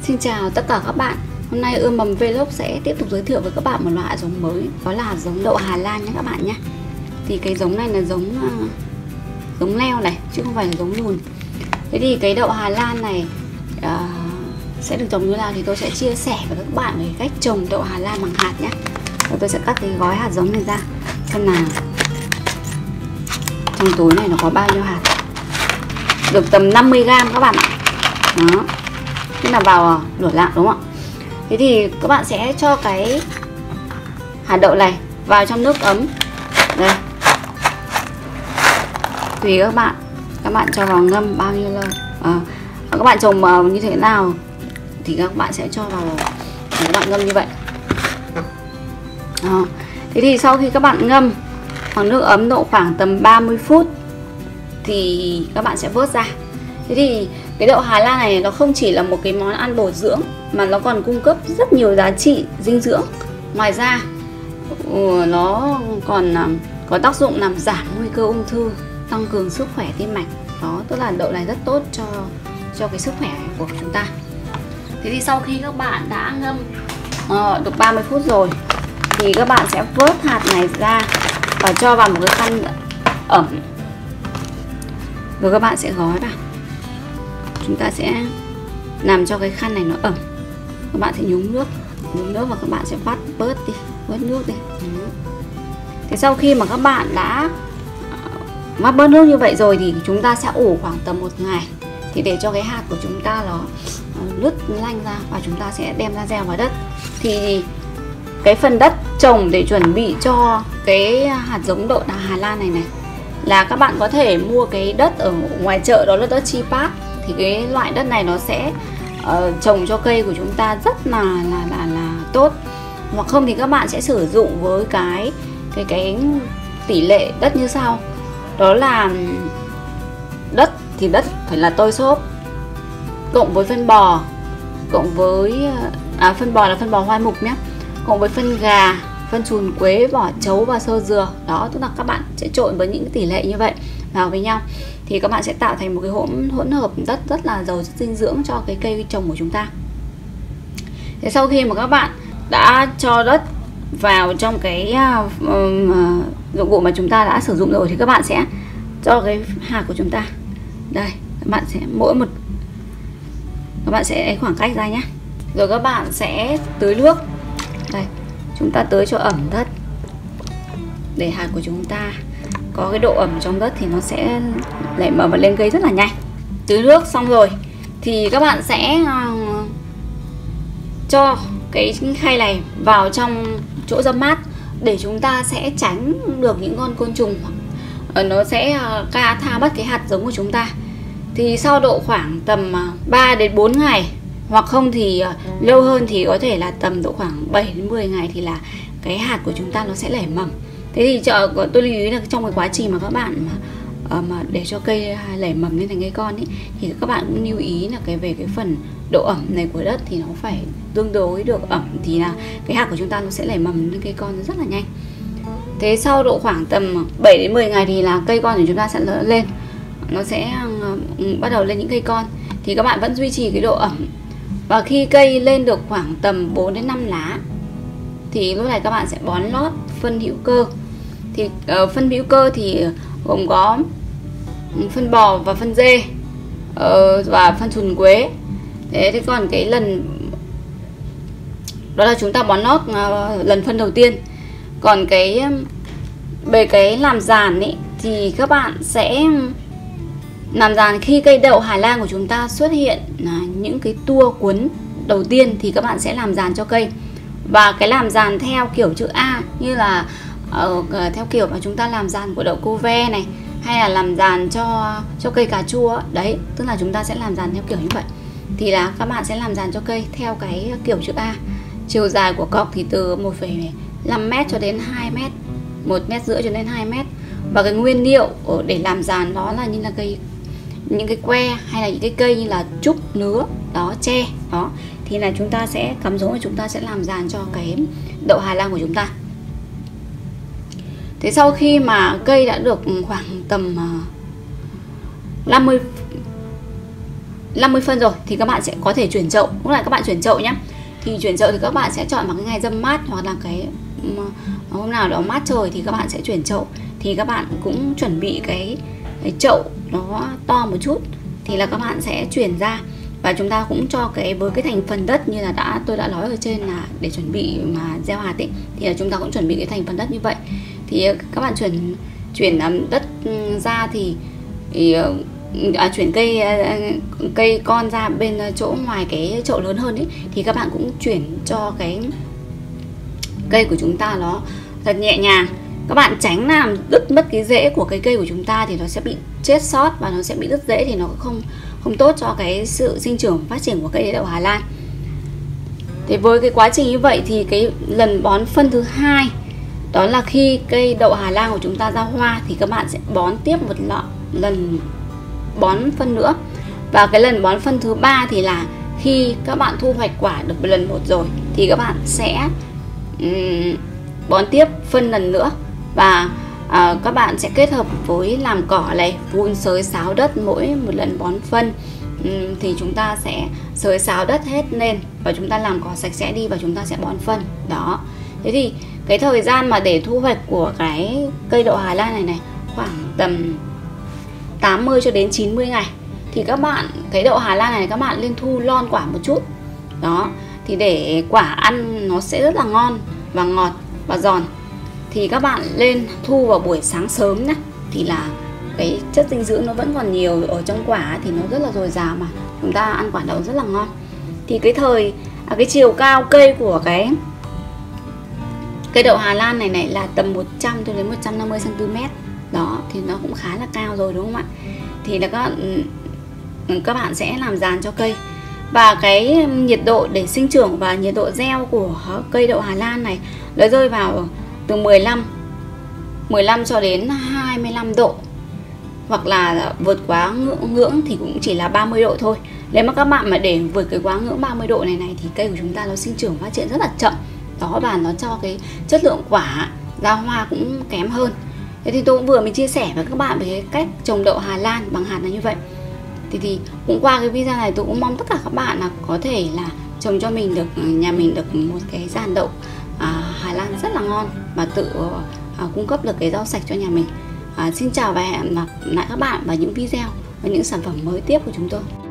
Xin chào tất cả các bạn. Hôm nay Ươm Mầm Vlog sẽ tiếp tục giới thiệu với các bạn một loại giống mới, đó là giống đậu Hà Lan nhé các bạn nhé. Thì cái giống này là giống leo này, chứ không phải là giống lùn. Thế thì cái đậu Hà Lan này sẽ được trồng như nào thì tôi sẽ chia sẻ với các bạn về cách trồng đậu Hà Lan bằng hạt nhé. Và tôi sẽ cắt cái gói hạt giống này ra xem nào trong túi này nó có bao nhiêu hạt. Được tầm 50g các bạn ạ. Đó. Thế là vào lửa lạng đúng không ạ? Thế thì các bạn sẽ cho cái hạt đậu này vào trong nước ấm. Đây. Tùy các bạn cho vào ngâm bao nhiêu lâu. Các bạn trồng như thế nào thì các bạn sẽ cho vào các bạn ngâm như vậy. Đó. Thế thì sau khi các bạn ngâm bằng nước ấm độ khoảng tầm 30 phút thì các bạn sẽ vớt ra. Thế thì cái đậu Hà Lan này nó không chỉ là một cái món ăn bổ dưỡng mà nó còn cung cấp rất nhiều giá trị dinh dưỡng. Ngoài ra nó còn có tác dụng làm giảm nguy cơ ung thư, tăng cường sức khỏe tim mạch. Đó, tức là đậu này rất tốt cho cái sức khỏe của chúng ta. Thế thì sau khi các bạn đã ngâm được 30 phút rồi thì các bạn sẽ vớt hạt này ra và cho vào một cái khăn ẩm. Rồi các bạn sẽ gói vào. Chúng ta sẽ làm cho cái khăn này nó ẩm. Các bạn sẽ nhúng nước và các bạn sẽ vắt bớt nước đi. Thế sau khi mà các bạn đã vắt bớt nước như vậy rồi thì chúng ta sẽ ủ khoảng tầm 1 ngày. Thì để cho cái hạt của chúng ta nó lứt lanh ra và chúng ta sẽ đem ra gieo vào đất. Thì cái phần đất trồng để chuẩn bị cho cái hạt giống đậu Hà Lan này là các bạn có thể mua cái đất ở ngoài chợ, đó là đất Chipat. Thì cái loại đất này nó sẽ trồng cho cây của chúng ta rất là tốt. Hoặc không thì các bạn sẽ sử dụng với cái tỷ lệ đất như sau. Đó là đất phải là tơi xốp cộng với phân bò, cộng với phân bò là phân bò hoai mục nhé, cộng với phân gà, phân trùn quế, vỏ trấu và xơ dừa. Đó, tức là các bạn sẽ trộn với những cái tỷ lệ như vậy vào với nhau thì các bạn sẽ tạo thành một cái hỗn hợp đất rất là giàu dinh dưỡng cho cái cây trồng của chúng ta. Thế sau khi mà các bạn đã cho đất vào trong cái dụng cụ mà chúng ta đã sử dụng rồi thì các bạn sẽ cho cái hạt của chúng ta đây, các bạn sẽ các bạn sẽ khoảng cách ra nhé. Rồi các bạn sẽ tưới nước đây, chúng ta tưới cho ẩm đất để hạt của chúng ta có cái độ ẩm trong đất thì nó sẽ nảy mầm và lên cây rất là nhanh. Tưới nước xong rồi thì các bạn sẽ cho cái khay này vào trong chỗ râm mát để chúng ta sẽ tránh được những con côn trùng, nó sẽ tha mất cái hạt giống của chúng ta. Thì sau độ khoảng tầm 3 đến 4 ngày hoặc không thì lâu hơn thì có thể là tầm độ khoảng 7 đến 10 ngày thì là cái hạt của chúng ta nó sẽ nảy mầm. Thế thì tôi lưu ý là trong cái quá trình mà các bạn mà để cho cây nảy mầm lên thành cây con ấy, thì các bạn cũng lưu ý là về cái phần độ ẩm này của đất thì nó phải tương đối được ẩm thì là cái hạt của chúng ta nó sẽ nảy mầm lên cây con rất là nhanh. Thế sau độ khoảng tầm 7 đến 10 ngày thì là cây con của chúng ta sẽ lớn lên, nó sẽ bắt đầu lên những cây con. Thì các bạn vẫn duy trì cái độ ẩm, và khi cây lên được khoảng tầm 4 đến 5 lá thì lúc này các bạn sẽ bón lót phân hữu cơ. Thì phân hữu cơ thì gồm có phân bò và phân dê và phân trùn quế. Thế còn cái lần đó là chúng ta bón lót lần phân đầu tiên. Còn về cái làm giàn ấy thì các bạn sẽ làm giàn khi cây đậu Hà Lan của chúng ta xuất hiện những cái tua cuốn đầu tiên thì các bạn sẽ làm giàn cho cây. Và cái làm giàn theo kiểu chữ A, như là theo kiểu mà chúng ta làm giàn của đậu cô ve này, hay là làm giàn cho cây cà chua đấy, tức là chúng ta sẽ làm giàn theo kiểu như vậy. Thì là các bạn sẽ làm giàn cho cây theo cái kiểu chữ A. Chiều dài của cọc thì từ 1,5m cho đến 2m, 1,5m cho đến 2m. Và cái nguyên liệu để làm giàn đó là như là những cái que hay là những cái cây như là trúc, nứa, đó, tre. Đó, thì là chúng ta sẽ cắm giống và chúng ta sẽ làm giàn cho cái đậu Hà Lan của chúng ta. Thế sau khi mà cây đã được khoảng tầm 50 phân rồi thì các bạn sẽ có thể chuyển chậu. Lúc này các bạn chuyển chậu nhé. Thì chuyển chậu thì các bạn sẽ chọn vào cái ngày râm mát, hoặc là cái hôm nào đó mát trời thì các bạn sẽ chuyển chậu. Thì các bạn cũng chuẩn bị cái chậu nó to một chút, thì là các bạn sẽ chuyển ra. Và chúng ta cũng cho với cái thành phần đất như là tôi đã nói ở trên là để chuẩn bị mà gieo hạt ấy, thì là chúng ta cũng chuẩn bị cái thành phần đất như vậy. Thì các bạn chuyển đất ra thì chuyển cây con ra bên chỗ ngoài cái chậu lớn hơn ấy, thì các bạn cũng chuyển cho cái cây của chúng ta nó thật nhẹ nhàng. Các bạn tránh làm đứt mất cái rễ của cái cây của chúng ta, thì nó sẽ bị chết sót và nó sẽ bị đứt rễ, thì nó không tốt cho cái sự sinh trưởng phát triển của cây đậu Hà Lan. Thế với cái quá trình như vậy thì cái lần bón phân thứ hai, đó là khi cây đậu Hà Lan của chúng ta ra hoa thì các bạn sẽ bón tiếp một lần bón phân nữa. Và cái lần bón phân thứ ba thì là khi các bạn thu hoạch quả được một lần một rồi thì các bạn sẽ bón tiếp phân lần nữa. Và các bạn sẽ kết hợp với làm cỏ này, vun xới xáo đất mỗi một lần bón phân. Thì chúng ta sẽ xới xáo đất hết lên và chúng ta làm cỏ sạch sẽ đi và chúng ta sẽ bón phân. Đó. Thế thì cái thời gian mà để thu hoạch của cái cây đậu Hà Lan này khoảng tầm 80 cho đến 90 ngày. Thì các bạn, cái đậu Hà Lan này các bạn lên thu lon quả một chút. Đó. Thì để quả ăn nó sẽ rất là ngon và ngọt và giòn. Thì các bạn lên thu vào buổi sáng sớm nhé. Thì là cái chất dinh dưỡng nó vẫn còn nhiều ở trong quả, thì nó rất là dồi dào mà chúng ta ăn quả đậu rất là ngon. Thì cái chiều cao cây của cái cây đậu Hà Lan này là tầm 100 đến 150 cm. Đó, thì nó cũng khá là cao rồi đúng không ạ? Thì là các bạn sẽ làm giàn cho cây. Và cái nhiệt độ để sinh trưởng và nhiệt độ gieo của cây đậu Hà Lan này nó rơi vào từ 15 cho đến 25 độ. Hoặc là vượt quá ngưỡng thì cũng chỉ là 30 độ thôi. Nếu mà các bạn mà để vượt cái quá ngưỡng 30 độ này thì cây của chúng ta nó sinh trưởng phát triển rất là chậm. Đó, và nó cho cái chất lượng quả ra hoa cũng kém hơn. Thế thì tôi cũng vừa mới chia sẻ với các bạn về cái cách trồng đậu Hà Lan bằng hạt là như vậy. Thì cũng qua cái video này tôi cũng mong tất cả các bạn là có thể là trồng cho nhà mình được một cái giàn đậu Hà Lan rất là ngon và tự cung cấp được cái rau sạch cho nhà mình. Xin chào và hẹn gặp lại các bạn vào những video và những sản phẩm mới tiếp của chúng tôi.